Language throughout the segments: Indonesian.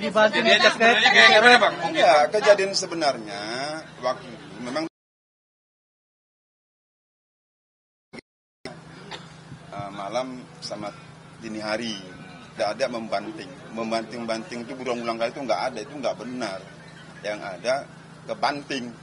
dibanting dia sebenarnya kayak gimana Bang? Ya, kejadian sebenarnya waktu memang malam sama dini hari tidak ada membanting itu berulang-ulang kali itu nggak ada, itu nggak benar. Yang ada kebanting.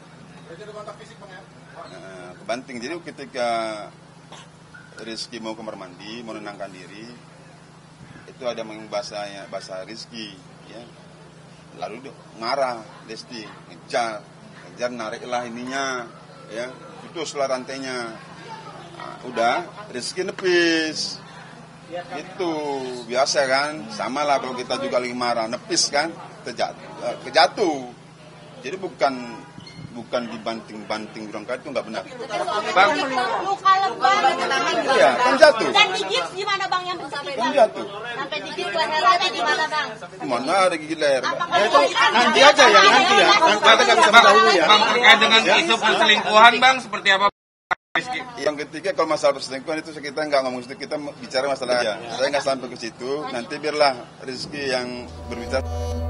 Kebanting. Jadi ketika Rizky mau kamar mandi, mau menenangkan diri, itu ada bahasa Rizky, ya. Lalu marah Lesti, ngejar nariklah ininya, ya, putuslah rantainya. Nah, udah Rizky nepis, itu biasa kan, sama lah kalau kita juga lagi marah, nepis kan, kejatuh. Jadi bukan dibanting berangkat itu nggak benar. Bang, luka lebam. Iya, kan jatuh. Dan digigit gimana Bang yang Kan jatuh. sampai digigit lehernya di mana Bang? Mana ada gigit leher? Nanti aja ya, nanti ya. Nanti kita nggak bisa tahu ya. Bang, terkait dengan isu perselingkuhan Bang, seperti apa Rizky? Yang ketiga kalau masalah perselingkuhan itu kita nggak ngomong situ, kita bicara masalah aja. Saya nggak sampai ke situ. Nanti biarlah Rizky yang berbicara.